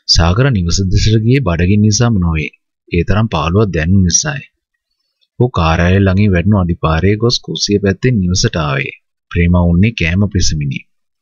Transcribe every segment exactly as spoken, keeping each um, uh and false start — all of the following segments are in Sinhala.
සාගර නිවස දෙසට ගියේ බඩගින්න නිසාම නොවේ. ඒ තරම් පාළුවක් දැනුන නිසායි. ਉਹ කාර්යාලය ළඟින් වැඩුණු අඩිපාරේ ගොස් කුස්සිය පැත්තෙන් නිවසට ආවේ. ප්‍රේමා උන්නේ කෑම පිසමිනි.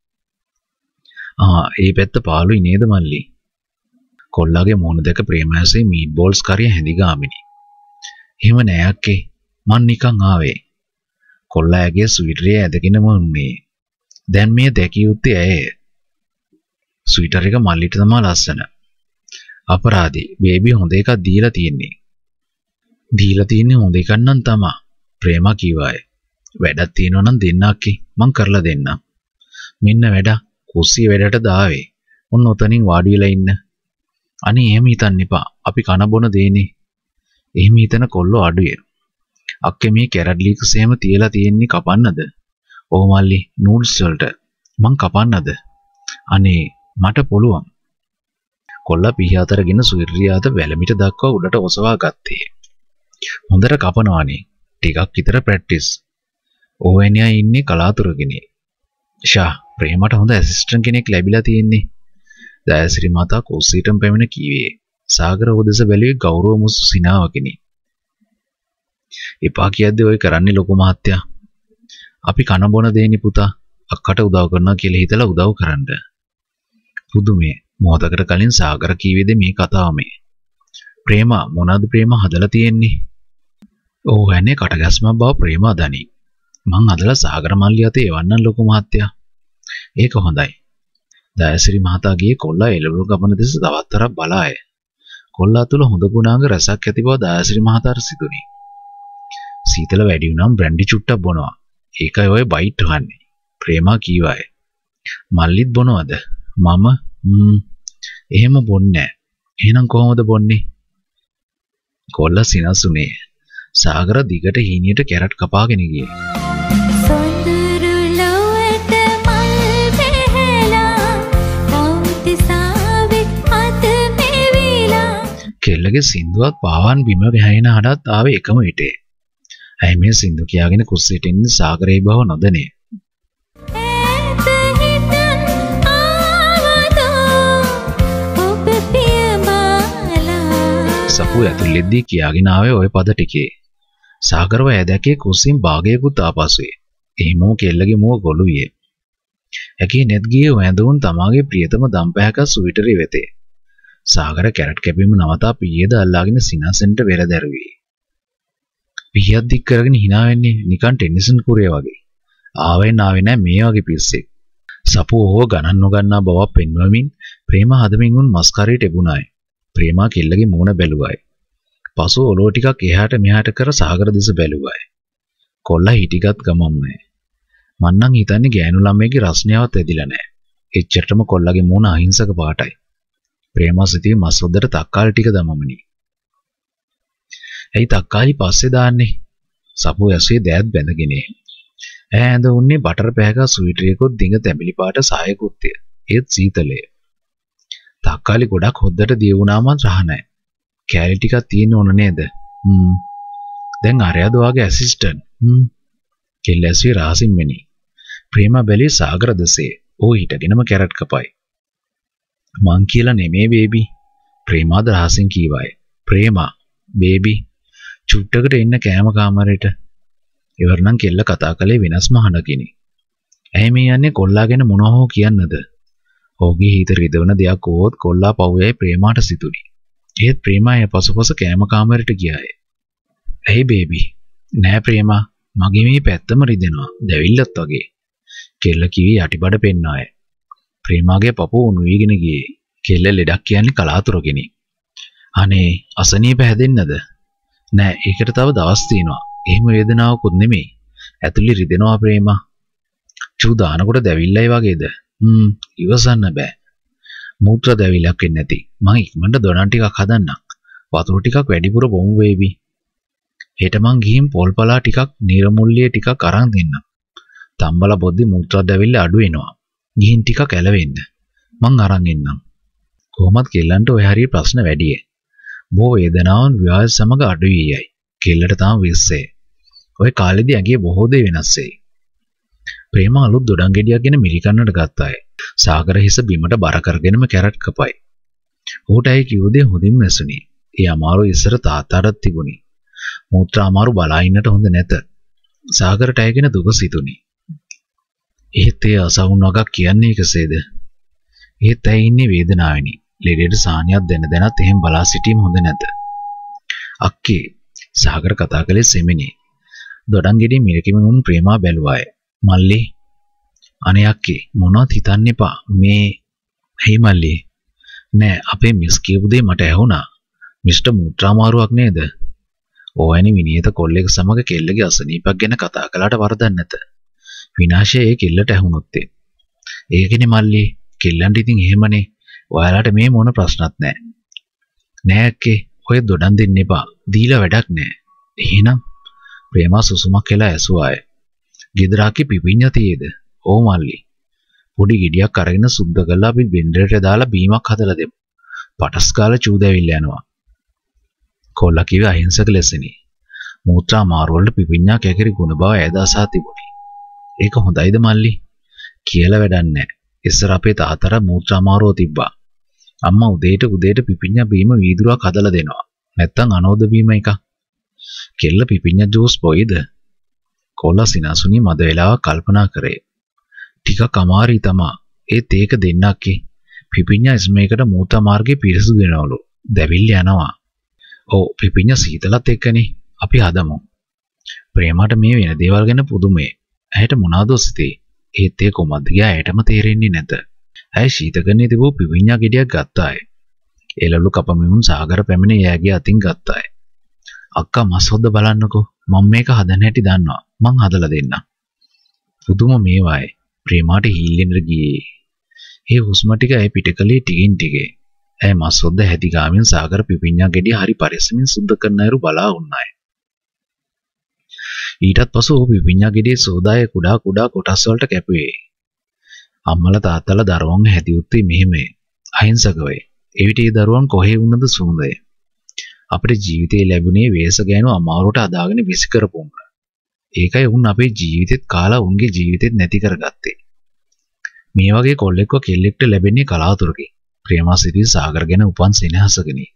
ආ ඒ පැත්ත පාළුයි නේද මල්ලි? කොල්ලාගේ මොන දෙක ප්‍රේමාසේ මීට් බෝල්ස් කරිය හැඳි ගාමිනි. එහෙම නෑ අක්කේ. මං නිකන් ආවේ. කොල්ලාගේ ස්වීටරේ ඇදගෙනම උන්නේ. දැන් මේ දැකිය යුත්තේ ඇය. ස්වීටර් එක මල්ලිට තමයි ලස්සන. අපරාධේ බේබි හොඳ එකක් දීලා තියෙන්නේ. දීලා තියෙන්නේ හොඳ එකක් නම් තමයි. ප්‍රේමා කිව්වාය. වැඩක් තියෙනවා නම් දෙන්න අක්කේ. මං කරලා දෙන්නම්. මෙන්න වැඩ. කුස්සිය වැඩට දාවේ. ඔන්න ඔතනින් වාඩි වෙලා ඉන්න. අනේ එහෙම හිතන්න එපා. අපි කන බොන දෙන්නේ. එහෙම හිතන කොල්ලෝ අඩුය. අක්කේ මේ කැරට් ලීක්ස් එහෙම තියලා තියෙන්නේ කපන්නද? ඔව් මල්ලි නූඩ්ස් වලට. මං කපන්නද? අනේ මට පුළුවන්. කොල්ලා පිහියාතරගෙන සුරියාත වැලමිට දක්වා උඩට ඔසවා ගත්තේ. හොඳට කපනවානේ. ටිකක් විතර ප්‍රැක්ටිස්. ඕවැනියා ඉන්නේ කලාතුරකිනේ. ෂා ප්‍රේමට හොඳ ඇසිස්ටන්ට් කෙනෙක් ලැබිලා තියෙන්නේ. දයසිරි මාතා කුස්සියටම පැමිණ කීවේ. සාගර උදෙස බැලුවේ ගෞරව මුසු සිනාවකිනි. එපා කියද්දී ඔය කරන්නේ ලොකු මහත්තයා. අපි කන බොන දෙන්නේ පුතා. අක්කට උදව් කරනවා කියලා හිතලා උදව් කරන්න. පුදුමේ මොහොතකට කලින් සාගර කීවේද මේ කතාව මේ. ප්‍රේමා මොනවාද ප්‍රේමා හදලා තියෙන්නේ? ඕ හැනේ කටගැස්මක් බව ප්‍රේමා දනි. මං හදලා සාගර මල්ලි අතේ එවන්නම් ලොකු මහත්තයා. ඒක හොඳයි. දයසිරි මහතාගේ කොල්ලා එළවලු ගමන දෙස තවත්තරක් බලාය. කොල්ලා තුල හොඳ ගුණාංග රසක් ඇති බව දයසිරි මහතාට සිතුනි. සීතල වැඩි වුණාම බ්‍රැන්ඩි චුට්ටක් බොනවා. ඒකයි ඔය බයිට් වහන්නේ. ප්‍රේමා කීවාය. මල්ලිත් බොනවද? මම ම්ම් එහෙම බොන්නේ නැහැ. එහෙනම් කොහොමද බොන්නේ? කොල්ලා සිනසුනේ. සාගර දිගට හීනියට කැරට් කපාගෙන ගියේ. කෙල්ලගේ සින්දුවත් පාවන් බිම වැහෙන හඩත් ආවේ එකම විටේ. ඇයි මේ සින්දු කියාගෙන කුස්සියට ඉන්නේ සාගරේ බව නොදැනේ. සපු ඇතුළෙද්දී කියාගෙන ආවේ ওই පද ටිකේ. සාගරව ඇදැකේ කුස්සියෙන් භාගයකුත් ආපසුවේ. එහෙමම කෙල්ලගේ මුව ගොළු වියේ. ඇකේ net ගියේ වැඳුන් තමාගේ ප්‍රියතම දම්පැහැක සුවිටරේ වෙතේ. සාගර කැරට් කැපීම නවතා පීයේද අල්ලාගෙන සිනාසෙන්ට වෙර දැරුවේ. පීයක් දික් කරගෙන hina වෙන්නේ නිකන් ටෙනිසන් කුරේ වගේ. ආවෙන් ආවේ නැහැ මේ වගේ පිස්සෙක්. සපු ඕව ගණන් නොගන්නා බව පෙන්වමින් ප්‍රේමා හදමින් උන් මස්කරේට එබුණායි. ප්‍රේමා කෙල්ලගේ මූණ බැලුවායි. පසු ඔලුව ටිකක් එහාට මෙහාට කර සාගර දෙස බැලුවායි. කොල්ලා හිටිගත් ගමම්මයි. මන්නම් හිතන්නේ ගෑනු ළමයිගේ රස්නියාවත් ඇදිලා නැහැ. එච්චරටම කොල්ලගේ මූණ අහිංසක පාටයි. ප්‍රේමා සිතේ මස් වදට තක්කාලි ටික දමමනි. ඇයි තක්කාලි පස්සේ දාන්නේ? සපු ඇස්සේ දෑත් බැඳගෙන. ඈ ඇඳ උන්නේ බටර් පෑගා ස්වීටරියකොත් දිග තැඹිලි පාට සායකුත්ය. ඒත් සීතලය. තක්කාලි ගොඩක් හොද්දට දිය වුණාම රහ නැහැ. කෑලි ටිකක් තියෙන්න ඕන නේද? හ්ම්. දැන් අරයාද වාගේ ඇසිස්ටන්ට්. හ්ම්. කෙල්ල ඇස්සේ රහසින් මෙනි. ප්‍රේමා බැලී සාගර දෙසේ. ඕ හිටගෙනම කැරට් කපයි. මං කියලා නෙමේ බේබි. ප්‍රේමාද රහසින් කීවාය. ප්‍රේමා බේබි චුට්ටකට එන්න කෑම කාමරේට. ඉවරනම් කෙල්ල කතා කළේ වෙනස්ම හඬකිනි. ඇයි මේ යන්නේ කොල්ලා ගැන මොනවා හෝ කියන්නද? ඔහුගේ හිත රිදවන දෙයක් වුවොත් කොල්ලා පවුයයි ප්‍රේමාට සිතුනි. ඒත් ප්‍රේමා එය පසුපස කෑම කාමරේට ගියාය. ඇයි බේබි? නෑ ප්‍රේමා මගේ මේ පැත්තම රිදෙනවා. දැවිල්ලත් වගේ. කෙල්ල කිවි යටිබඩ පෙන්නාය. ප්‍රේමාගේ පපුව උණු වීගෙන ගියේ. කෙල්ල ලෙඩක් කියන්නේ කලාතුරකිනි. අනේ අසනීප හැදෙන්නද? නෑ ඒකට තව දවස් තියෙනවා. එහෙම වේදනාවකුත් නෙමෙයි. ඇතුළේ රිදෙනවා ප්‍රේමා. චූ දානකොට දැවිල්ලයි වගේද? හ්ම් ඉවසන්න බෑ. මූත්‍රා දැවිල්ලක් වෙන්නේ නැති. මං ඉක්මනට දොනන් ටිකක් හදන්නම්. වතුර ටිකක් වැඩිපුර බොමු බේබි. හෙට මං ගිහින් පොල්පලා ටිකක් නිරමුල්ලිය ටිකක් අරන් දෙන්නම්. තම්බලා බොද්දි මූත්‍රා දැවිල්ල අඩු වෙනවා. ගිහින් ටිකක් ඇලවෙන්න. මං අරන් එන්නම්. කොහොමද කෙල්ලන්ට ඔය හරිය ප්‍රශ්න වැඩියේ. බෝ වේදනාවන් විවාහ සමග අඩු වී යයි. කෙල්ලට තාම විශ්සේ. ඔය කාලෙදී ඇගේ බොහෝ දේ වෙනස් වෙයි. ප්‍රේමා අලුත් දොඩම් ගෙඩියක් ගෙන මිරිකන්නට ගත්තාය. සාගර හිස බිමට බර කරගෙනම කැරට් කපයි. ඌට ඇයි කිව්ව දේ හොඳින්ම ඇසුණි. ඒ අමාරු ඉස්සර තාත්තාටත් තිබුණි. මූත්‍රා අමාරු බලා ඉන්නට හොඳ නැත. සාගරට ඇයගෙන දුක සිතුනි. ඒත් ඒ අසවුන් වගක් කියන්නේ කෙසේද? ඒත් ඇයි ඉන්නේ වේදනාවෙනි. ලෙඩේට සාහනයක් දෙන්න දෙනත් එහෙම බලා සිටීම හොඳ නැත. අක්කේ සාගර කතා කළේ සෙමිනි. දොඩංගෙඩි මිරිකෙමින් උන් ප්‍රේමා බැලුවාය. මල්ලි අනේ අක්කේ මොනවත් හිතන්න එපා. මේ හේ මල්ලි නෑ අපේ මිස් කියපු දේ මට ඇහුණා. මිස්ටර් මූත්‍රාමාරුවක් නේද? ඕවැනි විනීත කොල්ලෙක් සමග කෙල්ලගේ අසනීපක් ගැන කතා කළාට වරදක් නැත. විනාශය ඒ කෙල්ලට ඇහුනොත් ඒ. ඒකනේ මල්ලි කෙල්ලන්ට ඉතින් එහෙමනේ. ඔයාලට මේ මොන ප්‍රශ්නත් නෑ. නෑ අක්කේ ඔය දොඩන් දෙන්න එපා. දීලා වැඩක් නෑ. එහෙනම් ප්‍රේමා සුසුමක් කියලා ඇසුවාය. ගෙදරාකි පිපිඤ්ඤා තියේද? ඕ මල්ලි. පොඩි ගෙඩියක් අරගෙන සුද්ධ කරලා අපි බෙන්ඩරේට දාලා බීමක් හදලා දෙමු. පටස් කාලා චූදැවිල්ල යනවා. කොල්ලා කිව්වේ අහිංසක ලෙසනේ. මූත්‍රා මාරු වලට පිපිඤ්ඤා කැකිරි ගුණ බව ඇදාසා තිබුණි. ඒක හොඳයිද මල්ලි? කියලා වැඩක් නැහැ. ඉස්සර අපේ තාතර මූත්‍රා මාරුව තිබ්බා. අම්මා උදේට උදේට පිපිඤ්ඤා බීම වීදුරුවක් හදලා දෙනවා. නැත්තම් අනෝද බීම එකක්. කෙල්ල පිපිඤ්ඤා ජූස් බොයිද? කොල්ලා සිනාසුනි මද වේලාවක් කල්පනා කරේ. ටිකක් අමාරුයි තමා. ඒත් ඒක දෙන්නක්කේ. පිපිඤ්ඤා ස්මේකට මූත්‍රා මාර්ගේ පිරිසුදු වෙනවලු. දැවිල්ල යනවා. ඔව් පිපිඤ්ඤා සීතලත් එක්කනේ. අපි හදමු. ප්‍රේමට මේ වෙන දේවල් ගැන පුදුමේ. ඇයට මොනවද ඔසිතේ? ඒත් ඒ කොමද්ද ගියා ඇයටම තේරෙන්නේ නැත. ඇය ශීතකරණයේ තිබූ පිපිඤ්ඤා ගෙඩියක් ගත්තාය. එළවලු කපමිමුන් සාගර පැමිණ එයාගේ අතින් ගත්තාය. අක්කා මස් හොද්ද බලන්නකෝ. මම මේක හදන්න හැටි දන්නවා. මං හදලා දෙන්නම්. පුදුම මේවායි. ප්‍රේමාට හීල්ලෙන්න ගියේ. ඒ හුස්ම ටික ඇය පිටකලේ ටිකින් ටිකේ. ඇය මස් හොද්ද හැදි ගාමින් සාගර පිපිඤ්ඤා ගෙඩිය හරි පරිස්සමින් සුද්ධ කරන අයරු බලා වුණාය. ඊටත් පසු ඔහු පිපිඤ්ඤා ගෙඩියේ සෝදාය කුඩා කුඩා කොටස් වලට කැපුවේ. අම්මලා තාත්තලා දරුවන් හැදියුත්තේ මෙහෙමයි. අහිංසක වෙයි. එවිට ඒ දරුවන් කොහේ වුණද සුන්දරය. අපේ ජීවිතේ ලැබුණේ වේස ගෑනු අමාරුවට අදාගෙන විසි කරපුම්. ඒකයි උන් අපේ ජීවිතෙත් කාලා උන්ගේ ජීවිතෙත් නැති කරගත්තේ. මේ වගේ කොල්ලෙක්ව කෙල්ලෙක්ට ලැබෙන්නේ කලාතුරකින්. ප්‍රේමා සිරි සාගර ගැන උපන් සෙනෙහසකනේ.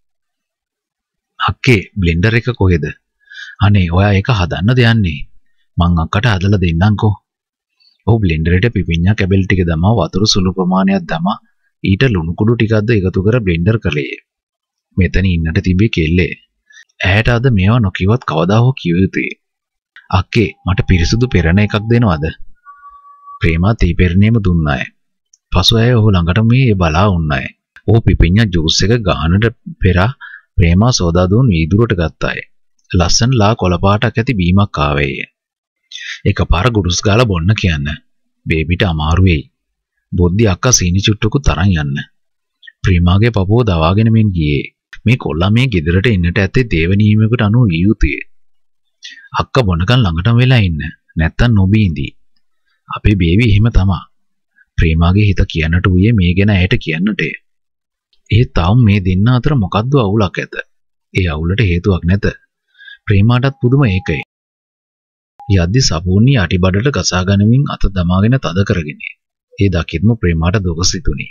අක්කේ බ්ලෙන්ඩර් එක කොහෙද? අනේ ඔයා ඒක හදන්න දෙන්නේ. මං අක්කට හදලා දෙන්නම්කෝ. ඔව් බ්ලෙන්ඩරේට පිපිඤ්ඤා කැබලි ටික දමා වතුර සුළු ප්‍රමාණයක් දමා ඊට ලුණු කුඩු ටිකක්ද එකතු කර බ්ලෙන්ඩර් කළේ. මෙතන ඉන්නට තිබේ කෙල්ලේ. ඇයට අද මේවා නොකියවත් කවදා හෝ කිව යුතුයි. අක්කේ මට පිරිසුදු පෙරණ එකක් දෙනවද? ප්‍රේමා තී පෙරණේම දුන්නාය. පසු ඇය ඔහු ළඟට මේ බලා වුණාය. ඔහු පිපිඤ්ඤා ජූස් එක ගානට පෙර ප්‍රේමා සෝදා දුන් වීදුරුවට ගත්තාය. ලස්සන ලා කොළ පාටක් ඇති බීමක් ආවේය. එකපාර ගුරුස් ගාලා බොන්න කියන්න. බේබිට අමාරු වෙයි. බොද්දි අක්කා සීනි චුට්ටුකු තරන් යන්න. ප්‍රේමාගේ පපුව දවාගෙන මෙන් ගියේ. මේ කොල්ලා මේ ගෙදරට එන්නට ඇත්තේ දේව නියමයකට අනුව විය යුතුය. අක්කා බොනකන් ළඟටම වෙලා ඉන්න. නැත්තම් නොබීඳි. අපේ බේබි එහෙම තමා. ප්‍රේමාගේ හිත කියන්නට උයේ මේ ගැන ඇයට කියන්නට. ඒ තාම මේ දෙන්න අතර මොකද්ද අවුලක් ඇත. ඒ අවුලට හේතුවක් නැත. ප්‍රේමාටත් පුදුම ඒකයි. යද්දි සපෝනි අටිබඩට ගසා ගනිමින් අත දමාගෙන තද කරගෙන. ඒ දකිත්ම ප්‍රේමාට දුක සිතුනි.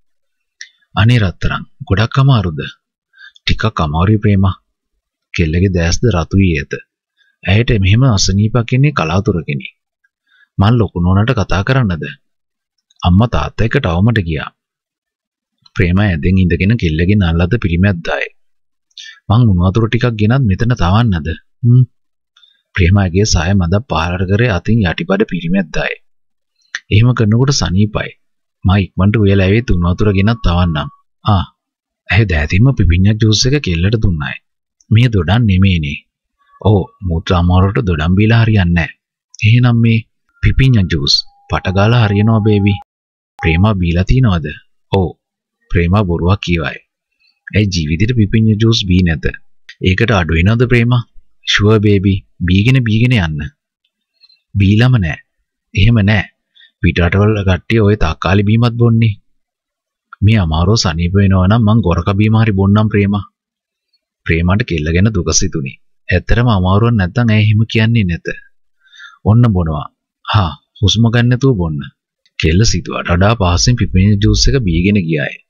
අනේ රත්තරන් ගොඩක් අමාරුද? ටිකක් අමාරුයි ප්‍රේමා. කෙල්ලගේ දැස්ද රතු වී ඇත. ඇයට මෙහෙම අසනීපක් ඉන්නේ කලාතුරකින්. මං ලොකු නෝනට කතා කරන්නද? අම්මා තාත්තා එක්ක ටවමට ගියා. ප්‍රේමා ඇඳෙන් ඉඳගෙන කෙල්ලගේ නල්ලද පිරිමැද්ද දායි. මං මුණු වතුර ටිකක් ගෙනත් මෙතන තවන්නද? හ්ම්. ප්‍රේමාගේ සාය මද පාරට කරේ අතින් යටිපඩ පිරිමැද්දායි. එහෙම කරනකොට සනීපයි. මා ඉක්මනට උයලා ඇවි තුන් වතුර ගෙනත් තවන්නම්. ආ. ඇයි දැතින්ම පිපිඤ්ඤා ජූස් එක කෙල්ලට දුන්නායි. මේ දොඩන් නෙමෙයිනේ. ඔව් මූත්‍රා අමාරුවට දොඩම් බීලා හරියන්නේ නැහැ. එහෙනම් මේ පිපිඤ්ඤා ජූස් පට ගාලා හරියනවා බේබි. ප්‍රේමා බීලා තියනවද? ඔව්. ප්‍රේමා බොරුවක් කියවයි. ඇයි ජීවිතේට පිපිඤ්ඤා ජූස් බී නැත? ඒකට අඩු වෙනවද ප්‍රේමා? Sure baby. බීගෙන බීගෙන යන්න. බීලම නෑ. එහෙම නෑ. පිටරටවල කට්ටිය ඔය තක්කාලි බීමත් බොන්නේ. මේ අමාරුව සනීප වෙනවා නම් මං ගොරක බීම හරි බොන්නම් ප්‍රේමා. ප්‍රේමාට කෙල්ල ගැන දුක සිතුනි. ඇත්තටම අමාරුවක් නැත්තම් ඇයි එහෙම කියන්නේ නැත. ඔන්න බොනවා. හා හුස්ම ගන්න නැතුව බොන්න. කෙල්ල සිතුවට වඩා පහසෙන් පිපිඤ්ඤා ජූස් එක බීගෙන ගියාය.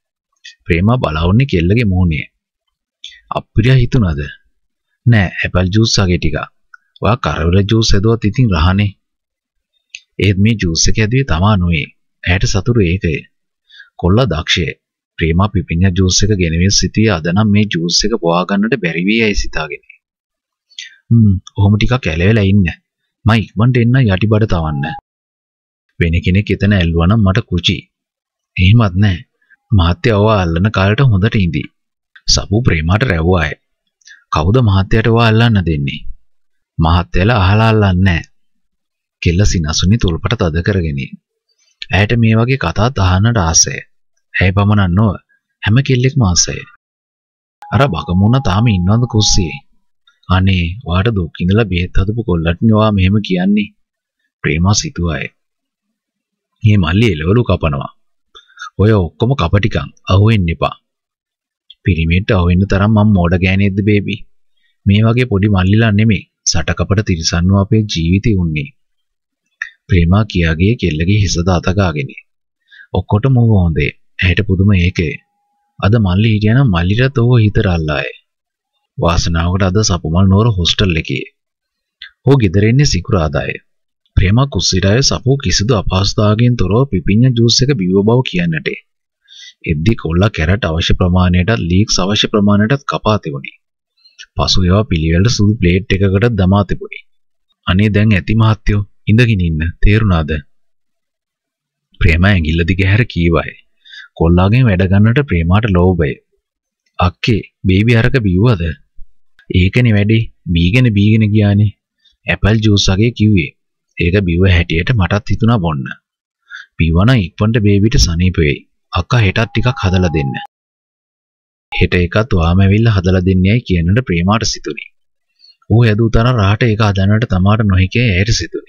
ප්‍රේමා බලවන්නේ කෙල්ලගේ මූණේ. අප්පිරියා හිතුණාද? නෑ ඇපල් ජූස් වගේ ටිකක්. ඔයා කරවල ජූස් හදුවත් ඉතින් රහනේ. ඒත් මේ ජූස් එක ඇදුවේ තමා නොවේ. ඇයට සතුරු ඒකය. කොල්ලා දක්ෂය. ප්‍රේමා පිපිඤ්ඤා ජූස් එක ගෙනවිස් සිටියේ අද නම් මේ ජූස් එක පොවා ගන්නට බැරි වෙයි ඇයි සිතාගෙන. හ්ම් ඔහොම ටිකක් ඇලවෙලා ඉන්න. මම ඉක්මනට එන්න යටිබඩ තවන්න. වෙන කෙනෙක් එතන ඇල්ලුවා නම් මට කුචි. එහෙමත් නැහැ. මහත්තයා ඔවා අල්ලන කාලට හොඳට ඉඳි. සබු ප්‍රේමාට රැව්වාය. කවුද මහත්තයාට ඔවා අල්ලන්න දෙන්නේ? මහත්තයලා අහලා අල්ලන්නේ නැහැ. කෙල්ල සිනසුනි තුල්පට තද කරගෙන. ඇයට මේ වගේ කතා අහන්නට ආසය. ඇයි පමණක් නොව හැම කෙල්ලෙක්ම ආසය. අර බගමුණ තාම ඉන්නවද කුස්සියේ? අනේ වාට දුක් ඉඳලා බෙහෙත් හදපු කොල්ලට නේ මෙහෙම කියන්නේ. ප්‍රේමා සිතුවාය. මේ මල්ලි එළවලු කපනවා. ඔය ඔක්කොම කපටිකම් අහුවෙන්න එපා. පිරිමේට අහුවෙන්න තරම් මම මෝඩ ගෑණියෙක්ද බේබි? මේ වගේ පොඩි මල්ලිලා නෙමෙයි සටකපට තිරසන්නව අපේ ජීවිතේ උන්නේ. ප්‍රේමා කියාගේ කෙල්ලගේ හිස දාතගාගෙන. ඔක්කොටම ඌ හොඳේ. ඇයට පුදුම ඒකේ. අද මල්ලි හිටියනම් මල්ලිට ඕව හිතර අල්ලාය. වාසනාවකට අද සපුමල් නෝර හොස්ටල් එකේ. ඕ ගෙදර ඉන්නේ සිකුරාදාය. ප්‍රේමා කුස්සිරාය සපු කිසිදු අපහසුතාවකින් තොරව පිපිඤ්ඤා ජූස් එක බිව්ව බව කියන්නට. එද්දි කොල්ලා කැරට් අවශ්‍ය ප්‍රමාණයටත් ලීක්ස් අවශ්‍ය ප්‍රමාණයටත් කපා තිබුණේ. පසු ඒවා පිළිවෙලට සුදු ප්ලේට් එකකට දමා තිබුණේ. අනේ දැන් ඇති මහත්තයෝ ඉඳගෙන ඉන්න තේරුණාද? ප්‍රේමා ඇඟිල්ල දිගේ හැර කීවයි. කොල්ලාගෙන් වැඩ ගන්නට ප්‍රේමාට ලෝභය. අක්කේ බේබි අරක බිව්වද? ඒකනේ වැඩේ. බීගෙන බීගෙන ගියානේ. ඇපල් ජූස් වගේ කිව්වේ. ඒක බිව්ව හැටියට මටත් හිතුණා බොන්න. බිව්වනම් ඉක්මනට බේබිට සනීප වෙයි. අක්කා හෙටත් ටිකක් හදලා දෙන්න. හෙට එකත් ඔයාම ඇවිල්ලා හදලා දෙන්නේයි කියනට ප්‍රේමාට සිතුනේ. ඌ ඇදූ තරම් රහට ඒක හදන්නට තමාට නොහිකේ ඇයට සිතුනේ.